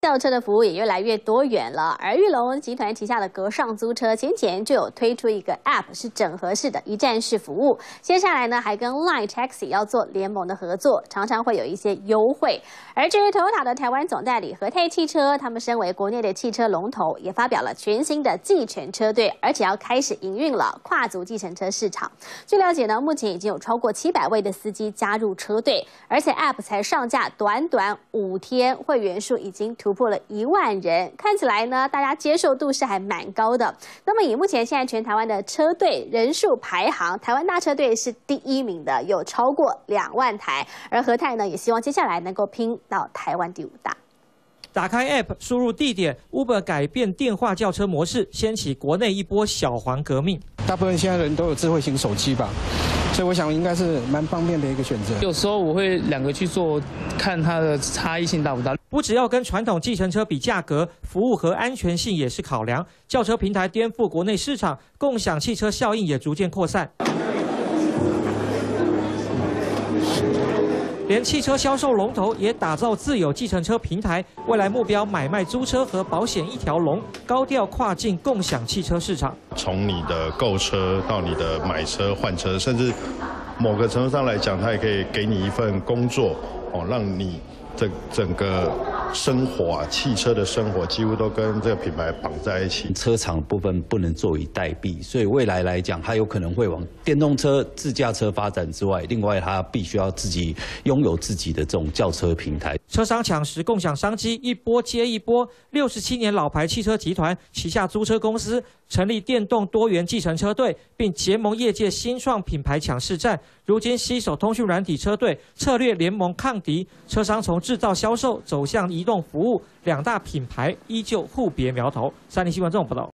轿车的服务也越来越多元了。而裕隆集团旗下的格上租车前就有推出一个 App， 是整合式的一站式服务。接下来呢，还跟 Line Taxi 要做联盟的合作，常常会有一些优惠。而至于 Toyota 的台湾总代理和泰汽车，他们身为国内的汽车龙头，也发表了全新的计程车队，而且要开始营运了跨足计程车市场。据了解呢，目前已经有超过700位的司机加入车队，而且 App 才上架短5天，会员数已经突破了1万人，看起来呢，大家接受度是还蛮高的。那么以目前现在全台湾的车队人数排行，台湾大车队是第1名的，有超过2万台，而和泰呢也希望接下来能够拼到台湾第5大。 打开 App， 输入地点 ，Uber 改变电话叫车模式，掀起国内一波小黄革命。 大部分现在人都有智慧型手机吧，所以我想应该是蛮方便的一个选择。 有时候我会2个去做，看它的差异性大不大。 不只要跟传统计程车比价格，服务和安全性也是考量。轿车平台颠覆国内市场，共享汽车效应也逐渐扩散。连汽车销售龙头也打造自有计程车平台，未来目标买卖租车和保险一条龙，高调跨境共享汽车市场。 从你的购车到你的买车换车，甚至某个程度上来讲，它也可以给你一份工作，让你整个生活啊，汽车的生活几乎都跟这个品牌绑在一起。 车厂部分不能坐以待毙，所以未来来讲，它有可能会往电动车、自驾车发展之外，另外它必须要自己拥有自己的这种轿车平台。 车商抢食共享商机一波接一波，67年老牌汽车集团旗下租车公司成立电动多元计程车队，并结盟业界新创品牌抢市战。如今携手通讯软体车队，策略联盟抗敌。车商从制造销售走向移动服务，2大品牌依旧互别苗头。3立新闻这种报道。